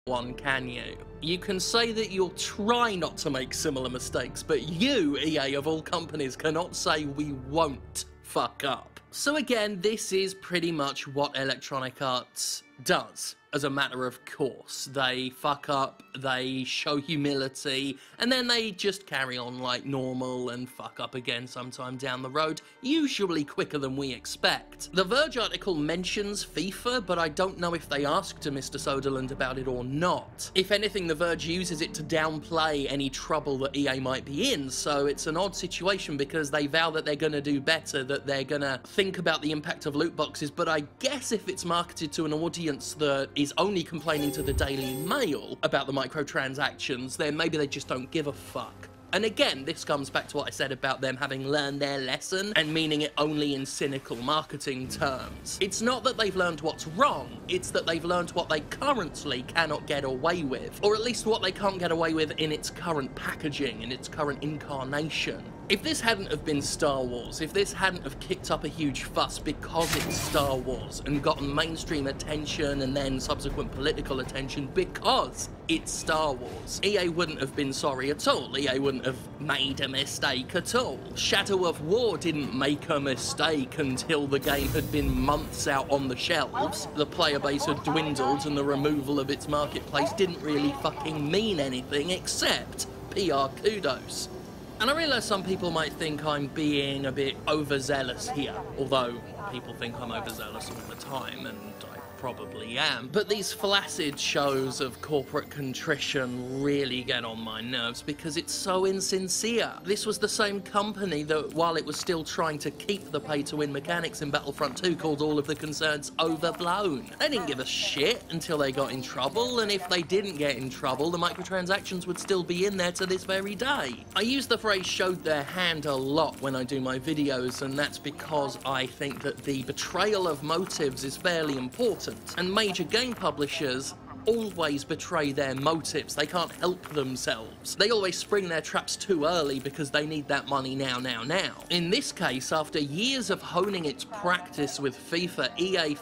one, can you? You can say that you'll try not to make similar mistakes, but you, EA of all companies, cannot say we won't fuck up. So again, this is pretty much what Electronic Arts does. As a matter of course, they fuck up, they show humility, and then they just carry on like normal and fuck up again sometime down the road, usually quicker than we expect. The Verge article mentions FIFA, but I don't know if they asked Mr. Soderlund about it or not. If anything, The Verge uses it to downplay any trouble that EA might be in, so it's an odd situation because they vow that they're gonna do better, that they're gonna think about the impact of loot boxes, but I guess if it's marketed to an audience that is only complaining to the Daily Mail about the microtransactions, then maybe they just don't give a fuck. And again, this comes back to what I said about them having learned their lesson and meaning it only in cynical marketing terms. It's not that they've learned what's wrong, it's that they've learned what they currently cannot get away with, or at least what they can't get away with in its current packaging, in its current incarnation. If this hadn't have been Star Wars, if this hadn't have kicked up a huge fuss because it's Star Wars and gotten mainstream attention and then subsequent political attention because it's Star Wars, EA wouldn't have been sorry at all. EA wouldn't have made a mistake at all. Shadow of War didn't make a mistake until the game had been months out on the shelves. The player base had dwindled and the removal of its marketplace didn't really fucking mean anything except PR kudos. And I realise some people might think I'm being a bit overzealous here, although people think I'm overzealous all the time, and I probably am. But these flaccid shows of corporate contrition really get on my nerves because it's so insincere. This was the same company that, while it was still trying to keep the pay-to-win mechanics in Battlefront 2, called all of the concerns overblown. They didn't give a shit until they got in trouble, and if they didn't get in trouble, the microtransactions would still be in there to this very day. I use the phrase "showed their hand" a lot when I do my videos, and that's because I think that the betrayal of motives is fairly important. And major game publishers always betray their motives. They can't help themselves. They always spring their traps too early because they need that money now. In this case, after years of honing its practice with FIFA, EA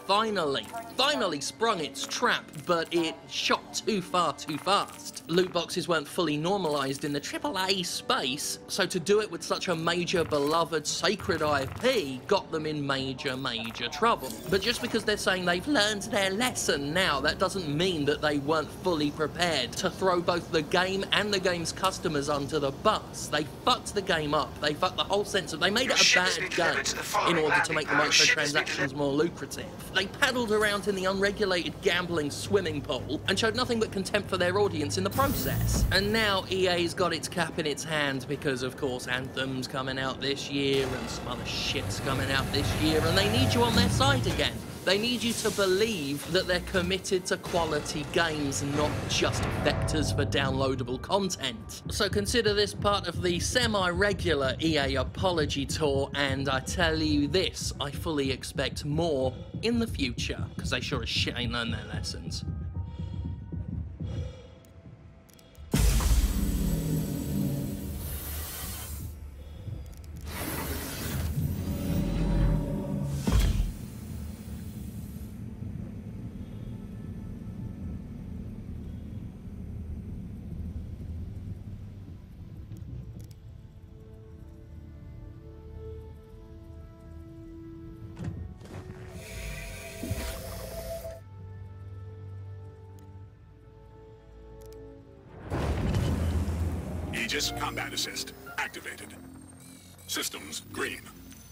finally sprung its trap, but it shot too far too fast. Loot boxes weren't fully normalized in the AAA space, so to do it with such a major, beloved, sacred IP got them in major trouble. But just because they're saying they've learned their lesson now, that doesn't mean that they weren't fully prepared to throw both the game and the game's customers under the bus. They fucked the game up. They fucked the whole sense of... They made it a bad game in order to make the microtransactions more lucrative. They paddled around in the unregulated gambling swimming pool and showed nothing but contempt for their audience in the process. And now EA's got its cap in its hand because, of course, Anthem's coming out this year and some other shit's coming out this year, and they need you on their side again. They need you to believe that they're committed to quality games, not just vectors for downloadable content. So consider this part of the semi-regular EA apology tour, and I tell you this, I fully expect more in the future, because they sure as shit ain't learned their lessons. Aegis Combat Assist activated. Systems green.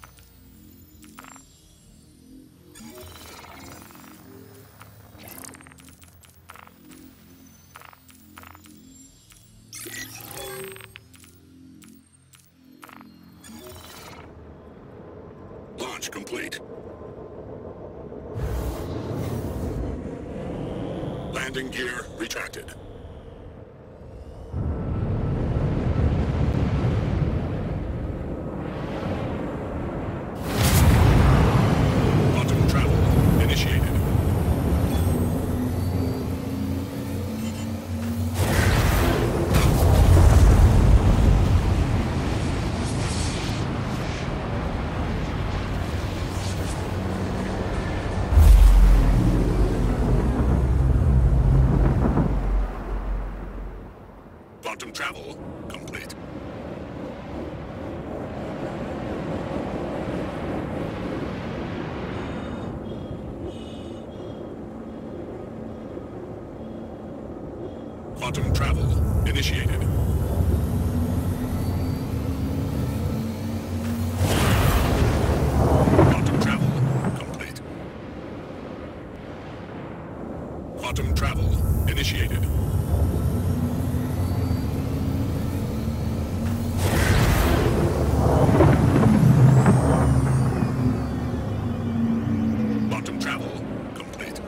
Launch complete. Landing gear retracted. travel complete. Quantum travel initiated. Quantum travel complete. Quantum travel initiated. Quantum travel complete.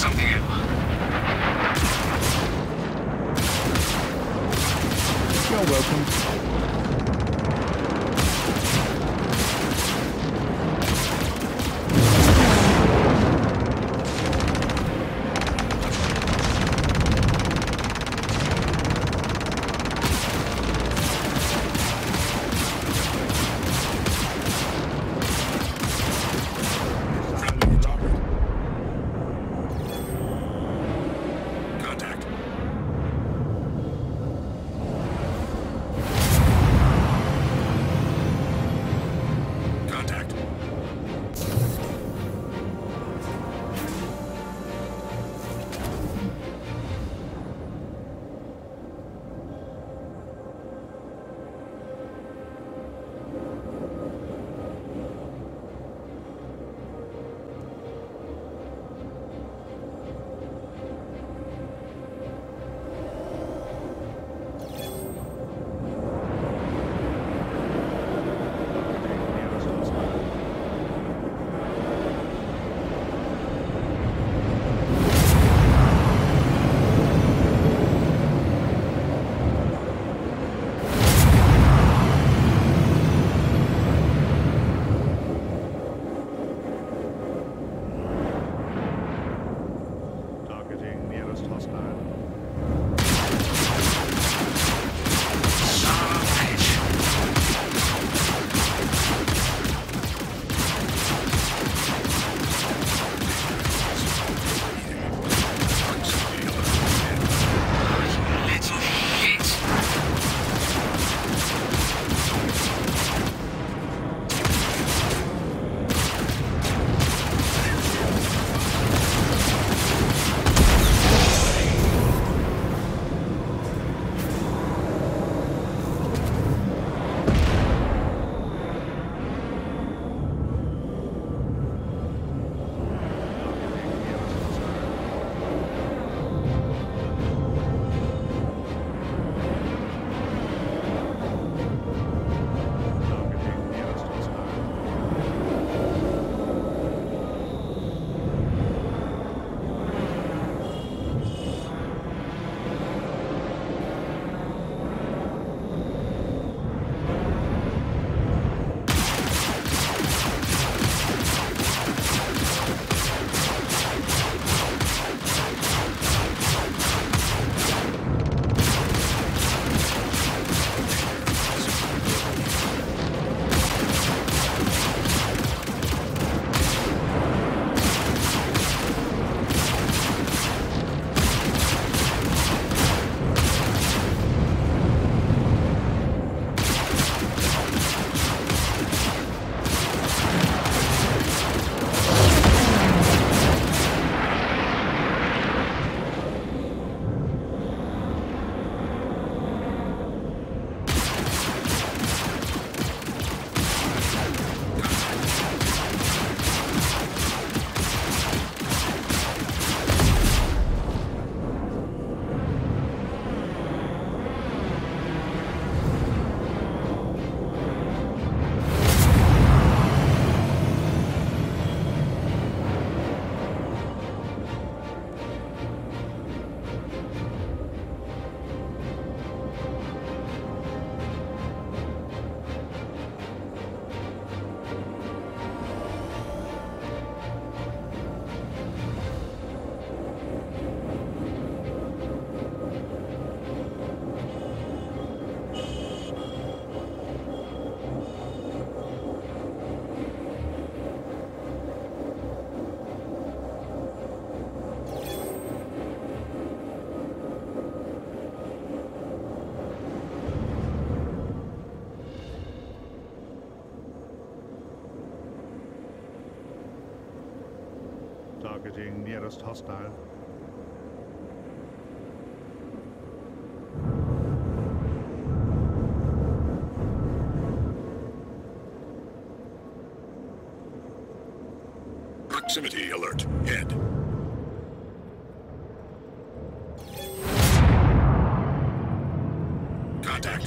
something out. You're welcome. Contact. Contact. Targeting nearest hostile. Little shit. Targeting nearest hostile. Targeting nearest hostile. Proximity alert. Head. Contact.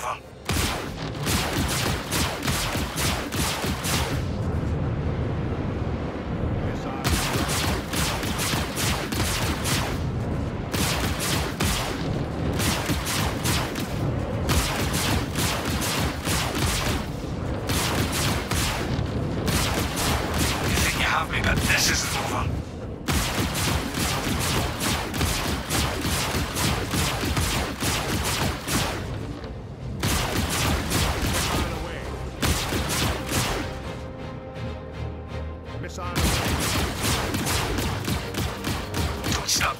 over. You think you have me, but this isn't over. Missile away. Don't stop.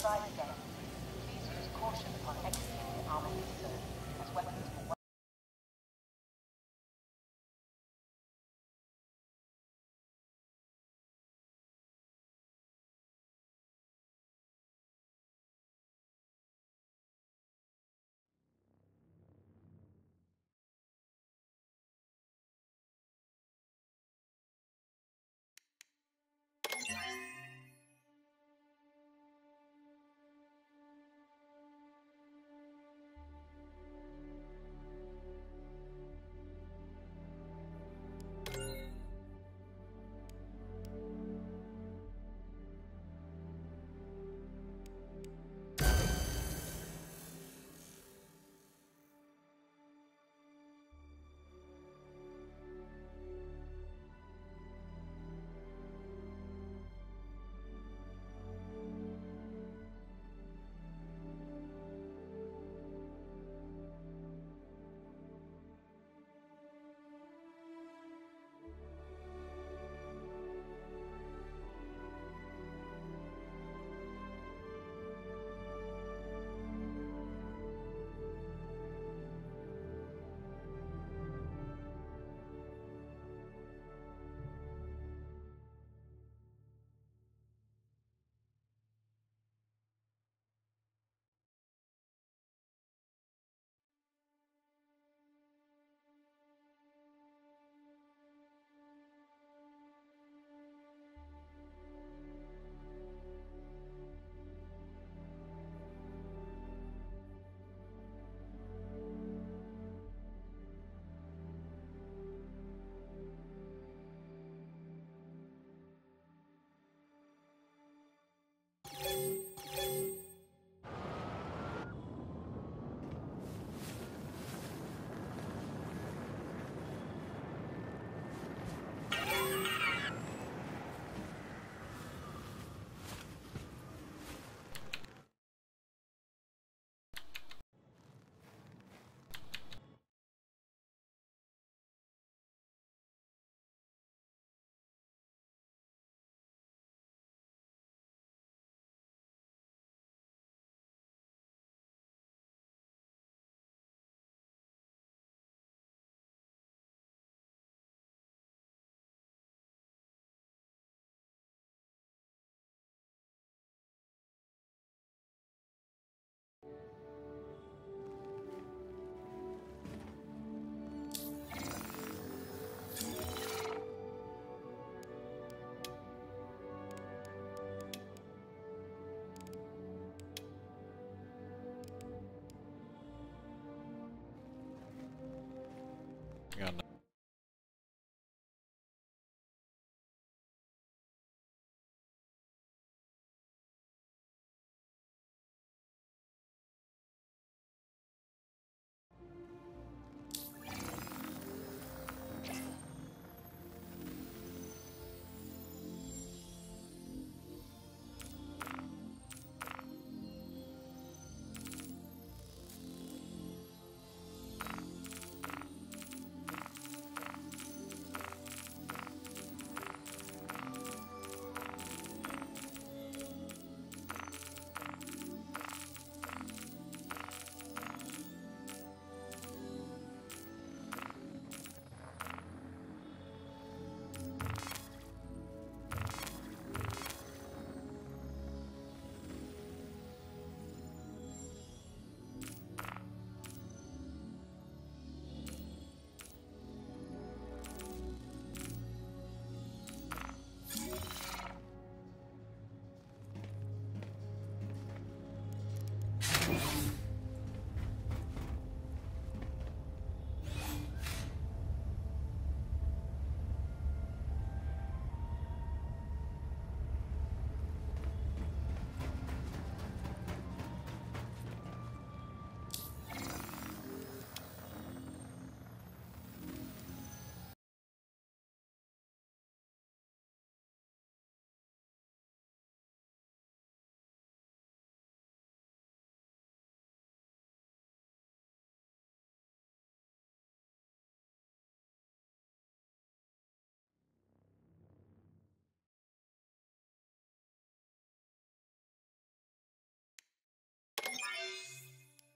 advise again. Please use caution upon exiting the armored zone, as weapons will...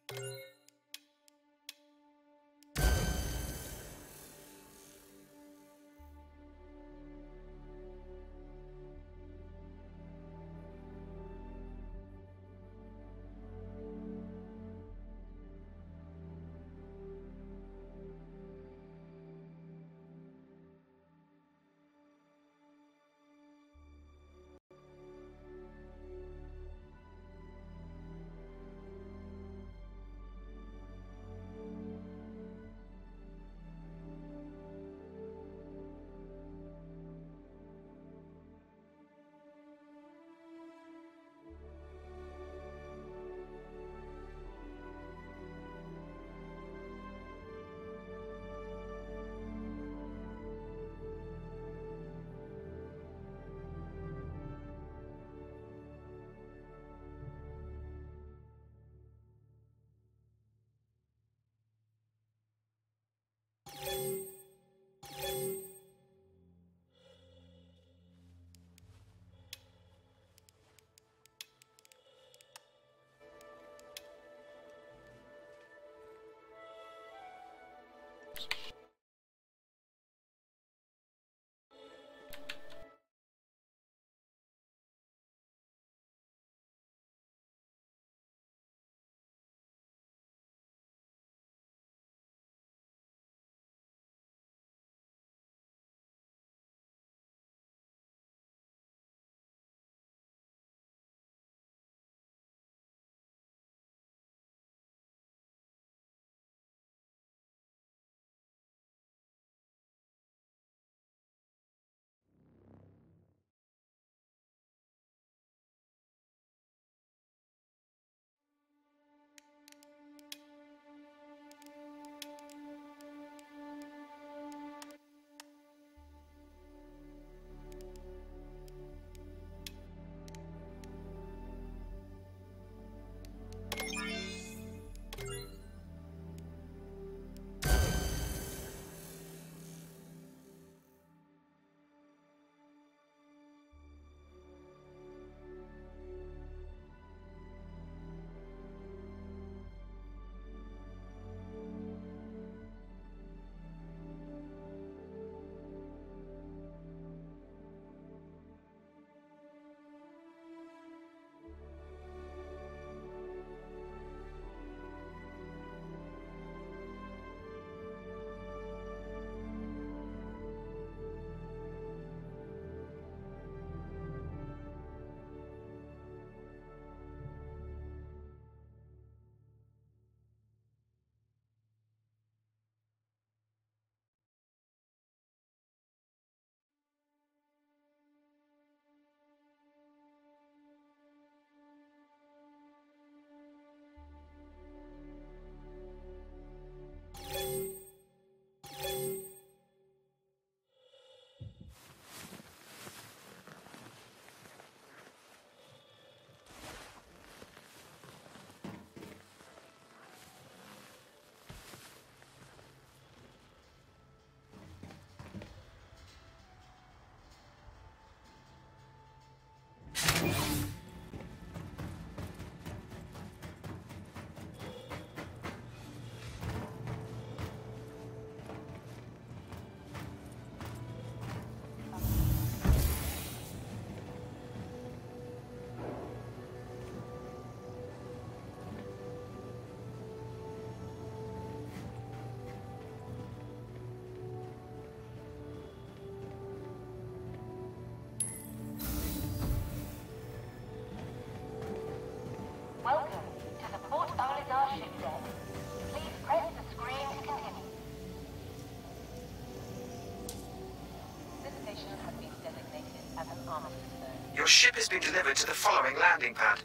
Your ship has been delivered to the following landing pad.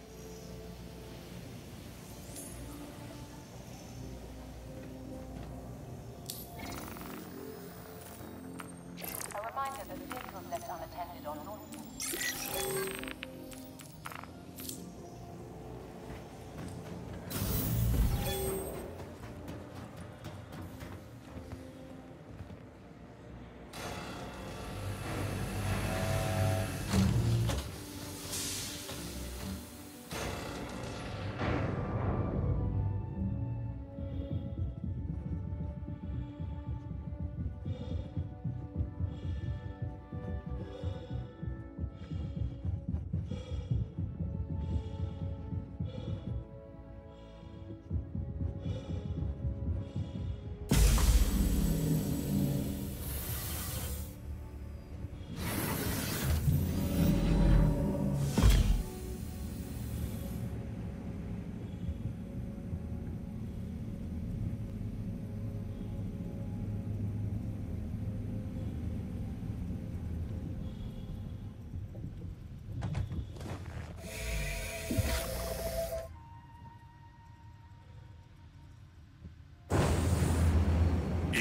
A reminder that vehicles left unattended on North.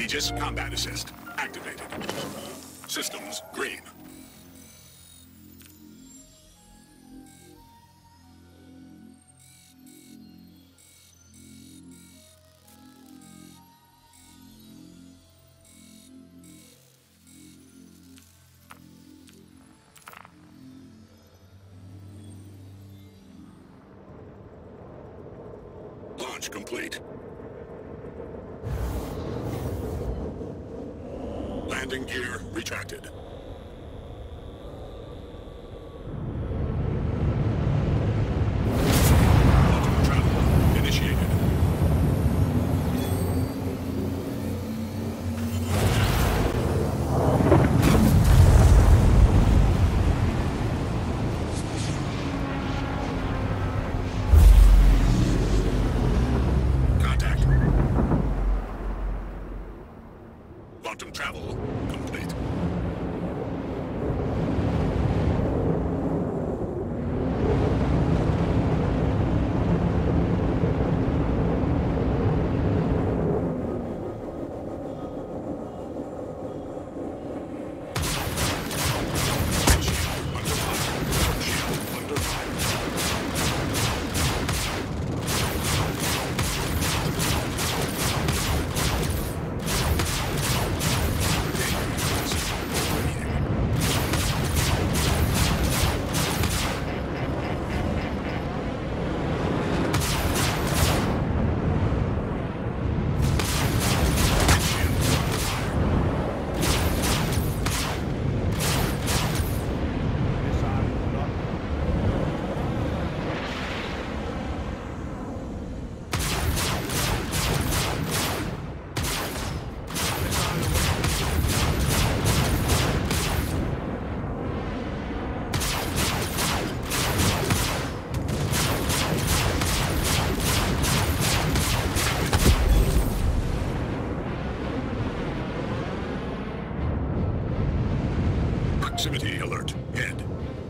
Aegis Combat Assist activated. Systems green. Launch complete. Landing gear retracted. Quantum travel initiated. Contact. Quantum travel complete. Shield under fire. Shield under fire. Missile locked. Missile away. Proximity alert. Head.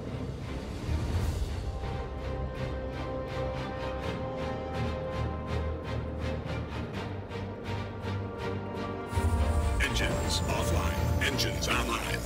Engines offline. Engines online.